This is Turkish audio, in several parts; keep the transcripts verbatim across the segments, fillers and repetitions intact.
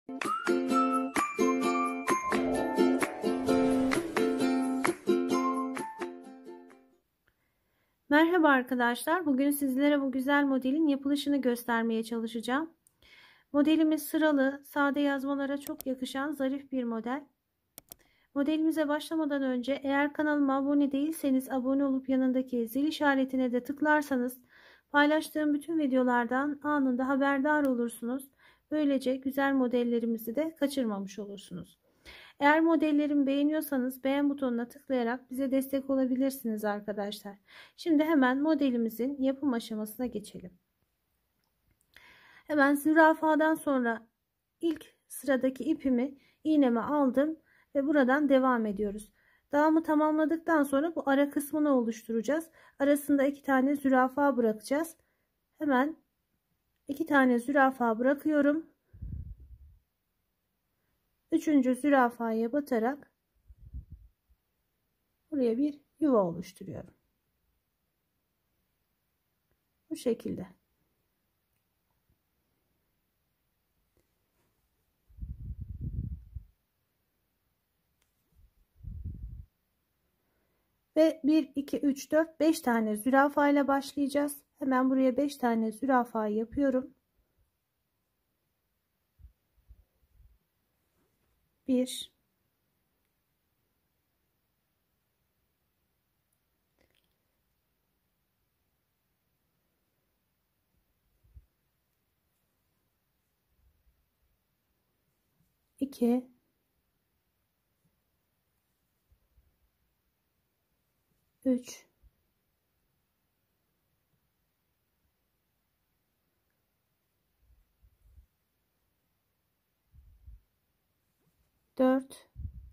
Merhaba arkadaşlar. Bugün sizlere bu güzel modelin yapılışını göstermeye çalışacağım. Modelimiz sıralı, sade yazmalara çok yakışan zarif bir model. Modelimize başlamadan önce eğer kanalıma abone değilseniz abone olup yanındaki zil işaretine de tıklarsanız paylaştığım bütün videolardan anında haberdar olursunuz. Böylece güzel modellerimizi de kaçırmamış olursunuz. Eğer modellerimi beğeniyorsanız beğen butonuna tıklayarak bize destek olabilirsiniz arkadaşlar. Şimdi hemen modelimizin yapım aşamasına geçelim. Hemen zürafadan sonra ilk sıradaki ipimi iğneme aldım ve buradan devam ediyoruz. Dağımı tamamladıktan sonra bu ara kısmını oluşturacağız. Arasında iki tane zürafa bırakacağız. Hemen iki tane zürafa bırakıyorum. Üçüncü zürafaya batarak buraya bir yuva oluşturuyorum. Bu şekilde. Ve bir iki üç dört beş tane zürafa ile başlayacağız. Hemen buraya beş tane zürafa yapıyorum. bir iki üç dört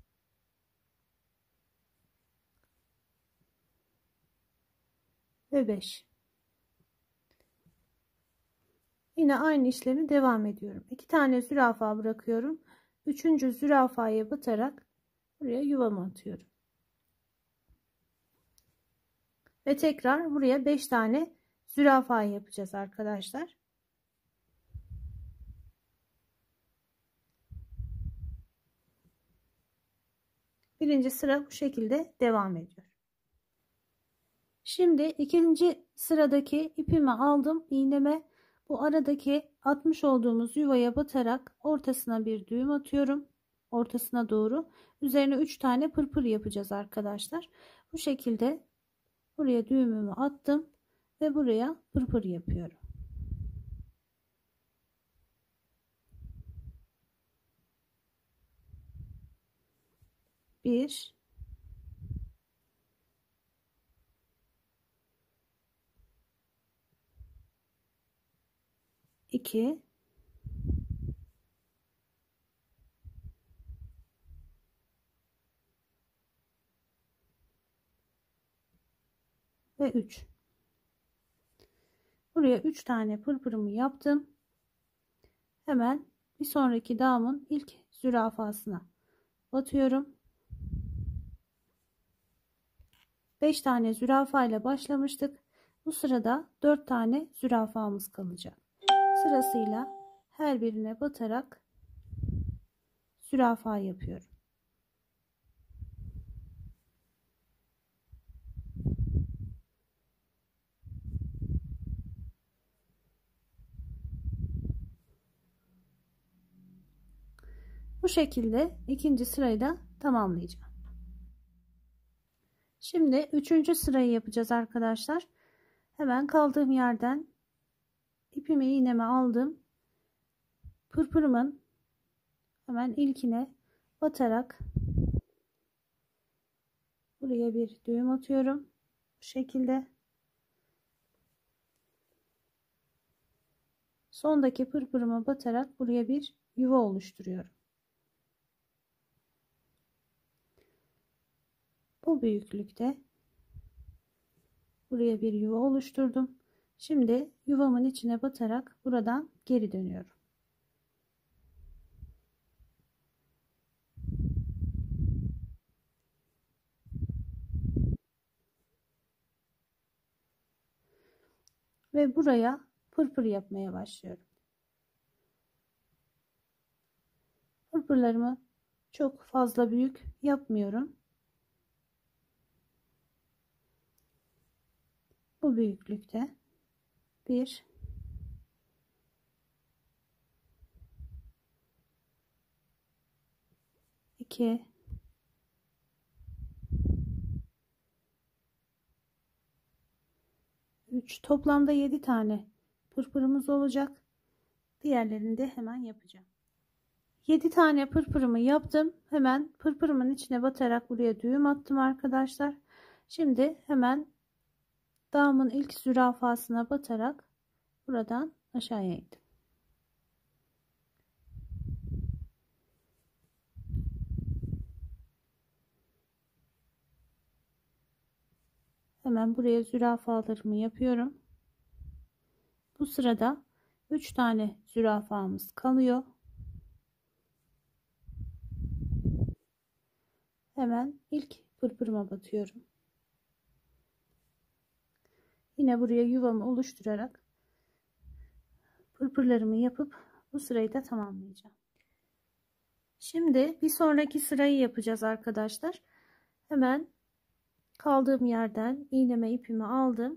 ve beş. Yine aynı işlemi devam ediyorum. iki tane zürafa bırakıyorum. Üçüncü zürafaya batarak buraya yuvamı atıyorum. Ve tekrar buraya beş tane zürafa yapacağız arkadaşlar. Birinci sıra bu şekilde devam ediyor. Şimdi ikinci sıradaki ipimi aldım, iğneme bu aradaki atmış olduğumuz yuvaya batarak ortasına bir düğüm atıyorum. Ortasına doğru. Üzerine üç tane pırpır yapacağız arkadaşlar. Bu şekilde buraya düğümümü attım ve buraya pırpır yapıyorum. bir iki ve üç. Buraya üç tane pırpırımı yaptım. Hemen bir sonraki dağımın ilk zürafasına batıyorum. beş tane zürafa ile başlamıştık. Bu sırada dört tane zürafamız kalacak. Sırasıyla her birine batarak zürafa yapıyorum. Bu şekilde ikinci sırayı da tamamlayacağım. Şimdi üçüncü sırayı yapacağız arkadaşlar. Hemen kaldığım yerden ipimi iğneme aldım. Pırpırımın hemen ilkine batarak buraya bir düğüm atıyorum. Bu şekilde. Sondaki pırpırıma batarak buraya bir yuva oluşturuyorum. Bu büyüklükte buraya bir yuva oluşturdum. Şimdi yuvamın içine batarak buradan geri dönüyorum. Ve buraya pırpır yapmaya başlıyorum. Pırpırlarımı çok fazla büyük yapmıyorum. Bu büyüklükte bir, iki, üç, toplamda yedi tane pırpırımız olacak. Diğerlerini de hemen yapacağım. yedi tane pırpırımı yaptım. Hemen pırpırımın içine batarak buraya düğüm attım arkadaşlar. Şimdi hemen dağımın ilk zürafasına batarak buradan aşağıya indim. Hemen buraya zürafalarımı yapıyorum. Bu sırada üç tane zürafamız kalıyor. Hemen ilk pırpırıma batıyorum. Yine buraya yuvamı oluşturarak pırpırlarımı yapıp bu sırayı da tamamlayacağım. Şimdi bir sonraki sırayı yapacağız arkadaşlar. Hemen kaldığım yerden iğneme ipimi aldım.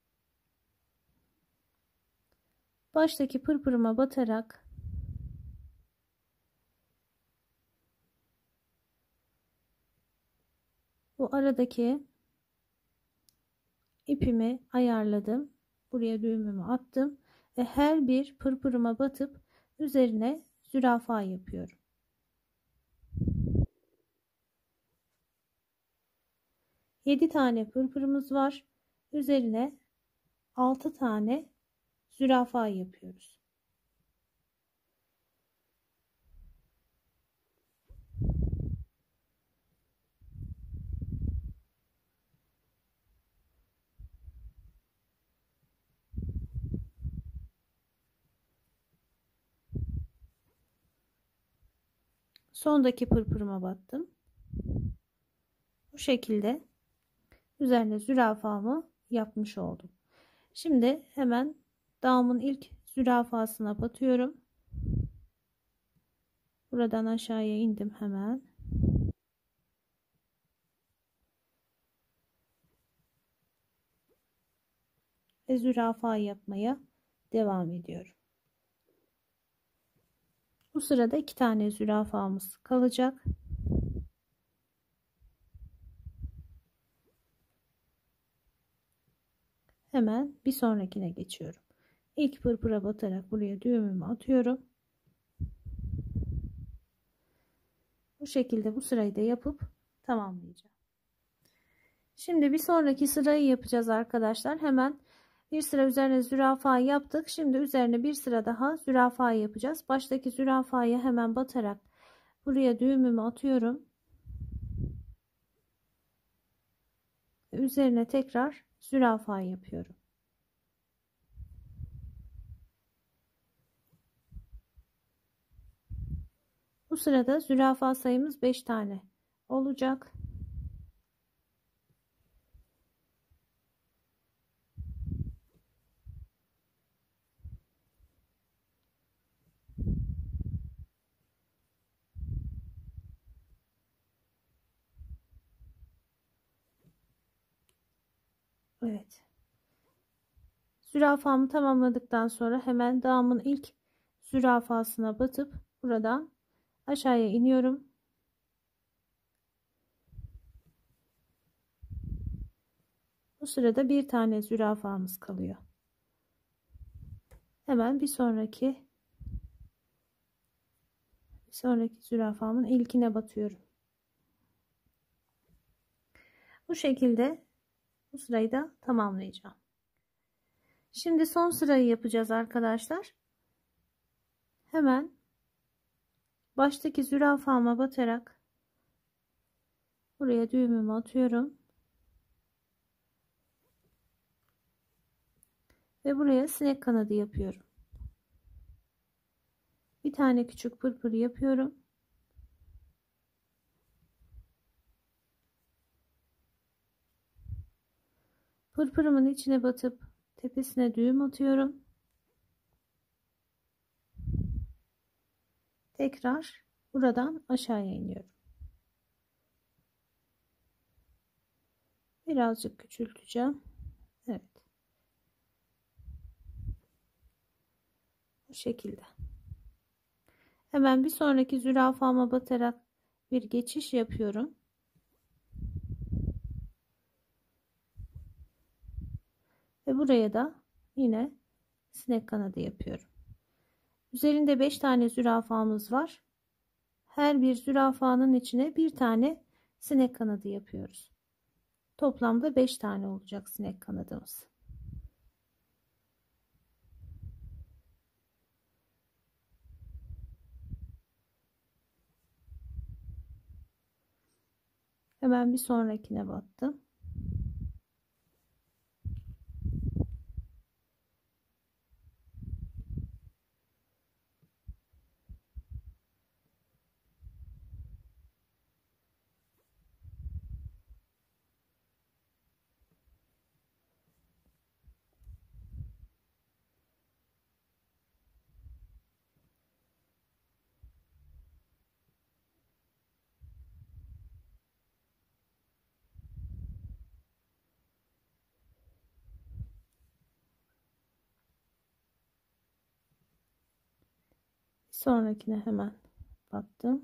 Baştaki pırpırıma batarak bu aradaki ipimi ayarladım. Buraya düğümümü attım ve her bir pırpırıma batıp üzerine zürafa yapıyorum. yedi tane pırpırımız var. Üzerine altı tane zürafa yapıyoruz. Sondaki pırpırıma battım. Bu şekilde üzerine zürafamı yapmış oldum. Şimdi hemen dağımın ilk zürafasına batıyorum. Buradan aşağıya indim hemen. Ve zürafa yapmaya devam ediyorum. Bu sırada iki tane zürafamız kalacak. Hemen bir sonrakine geçiyorum. İlk pırpıra batarak buraya düğümümü atıyorum. Bu şekilde bu sırayı da yapıp tamamlayacağım. Şimdi bir sonraki sırayı yapacağız arkadaşlar. Hemen bir sıra üzerine zürafa yaptık. Şimdi üzerine bir sıra daha zürafa yapacağız. Baştaki zürafaya hemen batarak buraya düğümümü atıyorum. Üzerine tekrar zürafa yapıyorum. Bu sırada zürafa sayımız beş tane olacak. Evet. Zürafamı tamamladıktan sonra hemen dağımın ilk zürafasına batıp buradan aşağıya iniyorum. Bu sırada bir tane zürafamız kalıyor. Hemen bir sonraki bir sonraki zürafamın ilkine batıyorum. Bu şekilde bu sırayı da tamamlayacağım. Şimdi son sırayı yapacağız arkadaşlar. Hemen baştaki zürafama batarak buraya düğümümü atıyorum. Ve buraya sinek kanadı yapıyorum. Bir tane küçük pırpır yapıyorum. Pırpırımın içine batıp tepesine düğüm atıyorum. Tekrar buradan aşağıya iniyorum. Birazcık küçülteceğim. Evet. Bu şekilde. Hemen bir sonraki zürafama batarak bir geçiş yapıyorum. Ve buraya da yine sinek kanadı yapıyorum. Üzerinde beş tane zürafamız var. Her bir zürafanın içine bir tane sinek kanadı yapıyoruz. Toplamda beş tane olacak sinek kanadımız. Hemen bir sonrakine battım. Sonrakine hemen battım.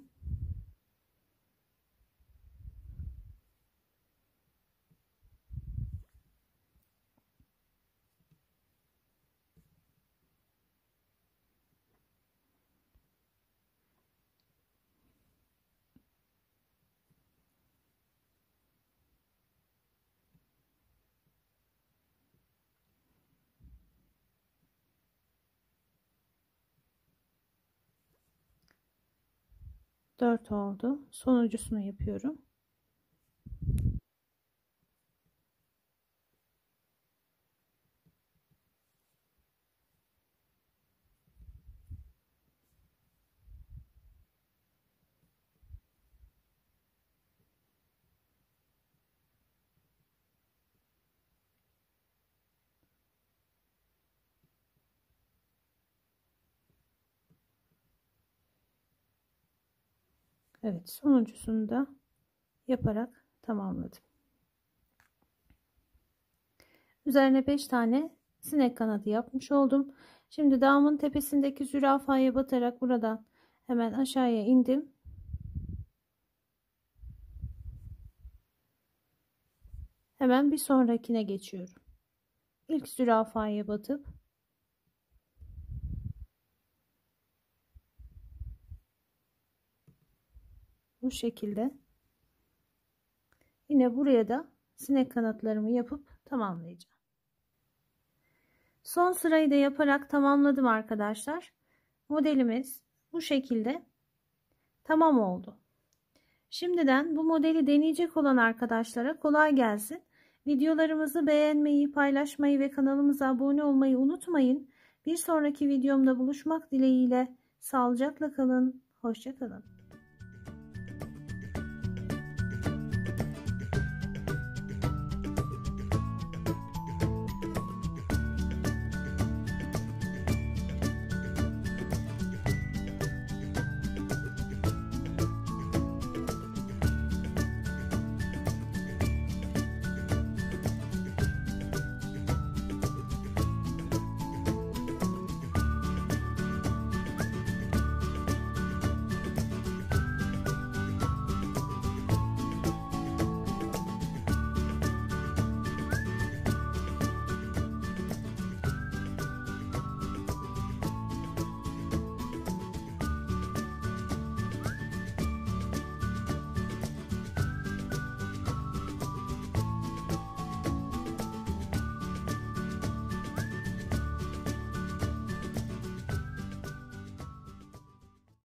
dört oldu. Sonuncusunu yapıyorum. Evet, sonuncusunu da yaparak tamamladım. Üzerine beş tane sinek kanadı yapmış oldum. Şimdi dağımın tepesindeki zürafaya batarak buradan hemen aşağıya indim. Hemen bir sonrakine geçiyorum. İlk zürafaya batıp bu şekilde yine buraya da sinek kanatlarımı yapıp tamamlayacağım. Son sırayı da yaparak tamamladım arkadaşlar. Modelimiz bu şekilde tamam oldu. Şimdiden bu modeli deneyecek olan arkadaşlara kolay gelsin. Videolarımızı beğenmeyi, paylaşmayı ve kanalımıza abone olmayı unutmayın. Bir sonraki videomda buluşmak dileğiyle sağlıcakla kalın. Hoşça kalın.